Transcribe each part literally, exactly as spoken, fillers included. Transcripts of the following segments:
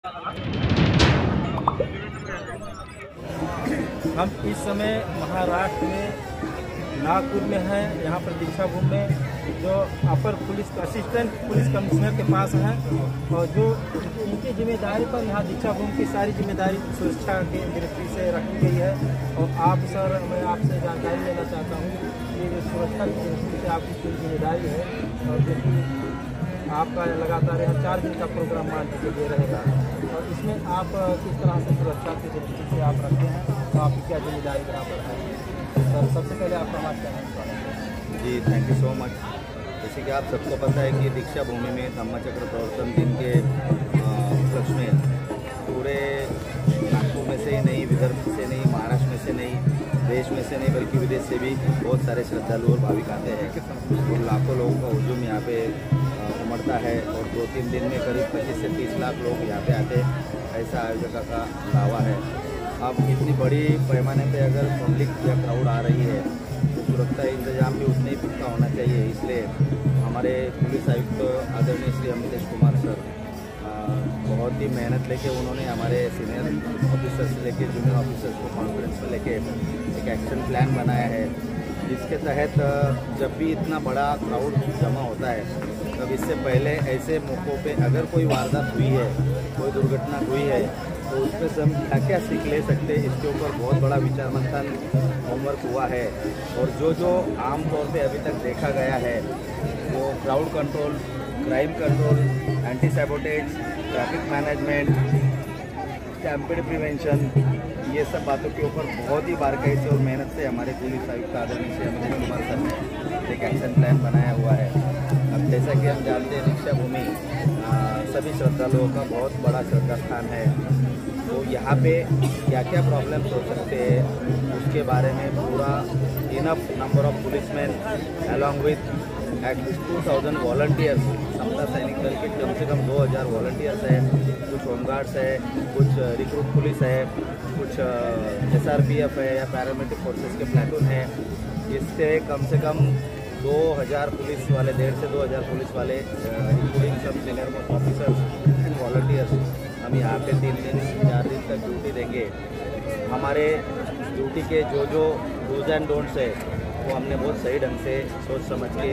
हम इस समय महाराष्ट्र में नागपुर में हैं। यहाँ पर दीक्षाभूमि में जो अपर पुलिस असिस्टेंट पुलिस कमिश्नर के पास हैं और जो इनकी जिम्मेदारी पर यहाँ दीक्षाभूमि की सारी जिम्मेदारी सुरक्षा के दृष्टि से रखी गई है। और आप सर, मैं आपसे जानकारी लेना चाहता हूँ कि जो सुरक्षा की दृष्टि से आपकी पूरी जिम्मेदारी है और जो कि आपका लगातार यहाँ चार दिन का प्रोग्राम मान लीजिए रहेगा, और इसमें आप किस तरह से सुरक्षा की दृष्टि से आप रखते हैं तो आपकी क्या जिम्मेदारी यहाँ पर है? सर, सबसे पहले आपका बात क्या है? जी, थैंक यू सो मच। जैसे कि आप सबको पता है कि दीक्षाभूमि में धम्मचक्र प्रवर्तन दिन के उपलक्ष्य में पूरे नागपुर में से ही नहीं, विदर्भ से नहीं, महाराष्ट्र में से नहीं, देश में से नहीं बल्कि विदेश से भी बहुत सारे श्रद्धालु और भाविक आते हैं और लाखों लोगों का हुजूम यहाँ पे उमड़ता है और दो तीन दिन में करीब पच्चीस से तीस लाख लोग यहाँ पे आते हैं, ऐसा आयोजकों का दावा है। अब इतनी बड़ी पैमाने पे अगर पब्लिक या क्राउड आ रही है तो सुरक्षा इंतजाम भी उतने ही पुख्ता होना चाहिए। इसलिए हमारे पुलिस आयुक्त तो आदरणीय श्री अमितेश कुमार सर बहुत ही मेहनत लेके उन्होंने हमारे सीनियर ऑफिसर्स से लेके जूनियर ऑफिसर्स को कॉन्फ्रेंस में लेके एक एक्शन प्लान बनाया है, जिसके तहत जब भी इतना बड़ा क्राउड जमा होता है तब इससे पहले ऐसे मौक़ों पे अगर कोई वारदात हुई है, कोई दुर्घटना हुई है तो उसमें से हम क्या क्या सीख ले सकते हैं, इसके ऊपर बहुत बड़ा विचार मंथन होमवर्क हुआ है। और जो जो आम तौर पे अभी तक देखा गया है वो crowd control, crime control, anti sabotage, traffic management, stampede prevention, ये सब बातों के ऊपर बहुत ही बारीकी से और मेहनत से हमारे पुलिस आयुक्त आदरणीय श्री अमितेश कुमार सर ने एक एक्शन प्लान बनाया हुआ है। अब जैसा कि हम जानते हैं दीक्षाभूमि सभी श्रद्धालुओं का बहुत बड़ा श्रद्धा स्थान है, तो यहाँ पे क्या क्या प्रॉब्लम्स हो सकते हैं उसके बारे में पूरा enough number of policeman along with at least two thousand volunteers, Samata Sainik Dal के कम से कम दो हज़ार वॉलंटियर्स है, कुछ होमगार्ड्स है, कुछ रिक्रूट पुलिस है, कुछ एस आर पी एफ है या पैरामिलिट्री फोर्सेस के प्लाटून है। इससे कम से कम दो हज़ार पुलिस वाले, डेढ़ से दो हज़ार पुलिस वाले इंक्लूडिंग सब senior most officers and volunteers हम यहाँ पे तीन दिन चार दिन तक ड्यूटी देंगे। हमारे ड्यूटी के जो जो डूज एंड डोंट्स है वो हमने बहुत सही ढंग से सोच समझ के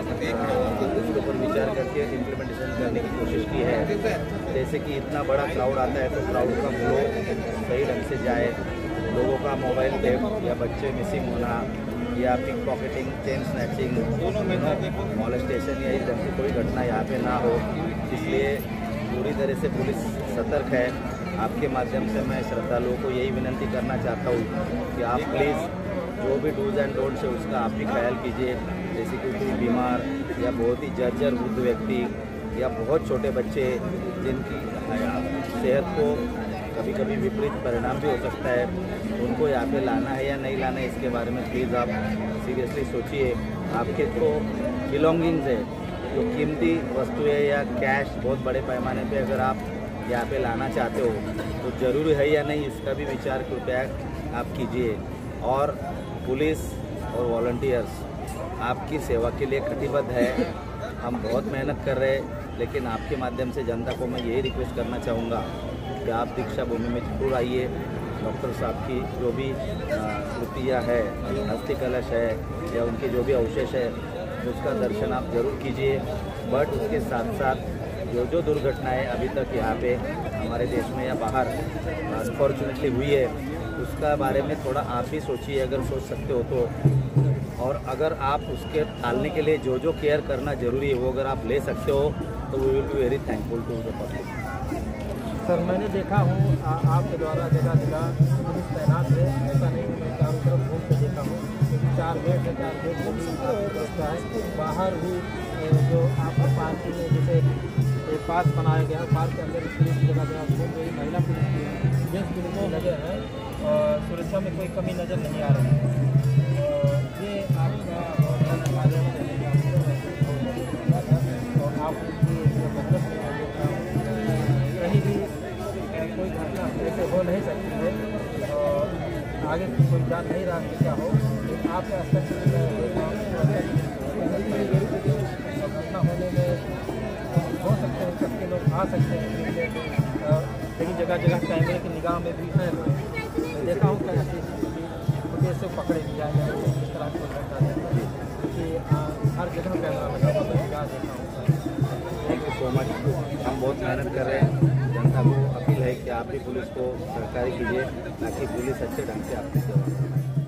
उसके ऊपर विचार करके इम्प्लीमेंटेशन करने की कोशिश की है। जैसे कि इतना बड़ा क्राउड आता है तो क्राउड का फ्लो सही ढंग से जाए, लोगों का मोबाइल थेफ्ट या बच्चे मिसिंग होना या pickpocketing, chain snatching, molestation या इस ढंग की कोई घटना यहाँ पे ना हो, इसलिए पूरी तरह से पुलिस सतर्क है। आपके माध्यम से मैं श्रद्धालुओं को यही विनती करना चाहता हूँ कि आप प्लीज़ जो भी डूज एंड डोंट्स है उसका आप भी ख्याल कीजिए। जैसे कि कोई बीमार या बहुत ही जर्जर वृद्ध व्यक्ति या बहुत छोटे बच्चे जिनकी सेहत को कभी कभी विपरीत परिणाम भी हो सकता है, उनको यहाँ पे लाना है या नहीं लाना है इसके बारे में प्लीज़ आप सीरियसली सोचिए। आपके तो बिलोंगिंग्स है, जो कीमती वस्तुएं या कैश बहुत बड़े पैमाने पे अगर आप यहाँ पे लाना चाहते हो तो ज़रूरी है या नहीं इसका भी विचार कृपया आप कीजिए। और पुलिस और वॉलंटियर्स आपकी सेवा के लिए कटिबद्ध है, हम बहुत मेहनत कर रहे हैं, लेकिन आपके माध्यम से जनता को मैं यही रिक्वेस्ट करना चाहूँगा कि आप दीक्षाभूमि में जरूर आइए। डॉक्टर साहब की जो भी कृतियाँ है, अस्थि कलश है या उनके जो भी अवशेष है उसका दर्शन आप जरूर कीजिए। बट उसके साथ साथ जो जो दुर्घटनाएं अभी तक यहाँ पे हमारे देश में या बाहर अनफॉर्चुनेटली हुई है उसका बारे में थोड़ा आप भी सोचिए, अगर सोच सकते हो तो। और अगर आप उसके टालने के लिए जो जो केयर करना ज़रूरी है वो अगर आप ले सकते हो तो we will be very thankful to the public. Sir, मैंने देखा हूँ आपके द्वारा जगह जगह पुलिस तैनात है, ऐसा नहीं मैं चारों तरफ घूम के देखा हूँ, क्योंकि चार गेट है, चार गेट भी व्यवस्था है। बाहर भी जो आपका पार्किंग है, जैसे पार्क बनाया गया है, पार्क के अंदर पुलिस की जगह जगह घूम रही, महिला पुलिस की जेंट्स पुलिस नजर है और सुरक्षा में कोई कमी नज़र नहीं आ रही है। ये आपका बहुत धन्यवाद है और आप उनकी मेहनत में कहीं भी कोई घटना ऐसे हो नहीं सकती है और आगे कोई जान नहीं रहा कि क्या हो, लेकिन आपके स्तर से घटना होने में हो सकते हैं सबके लोग आ सकते हैं। जगह जगह कैमरे की निगाह में भी है। मैं देखा हूँ क्या फुटेज से पकड़े भी जाए जाए इस तरह से होता है कि हर जगह कैमरा लगा हुआ मैं निगाह देखा हूँ। Thank you so much. हम बहुत मेहनत कर रहे हैं। जनता को अपील है कि आप भी पुलिस को सहकारी कीजिए ताकि पुलिस अच्छे ढंग से आपकी सेवा करे।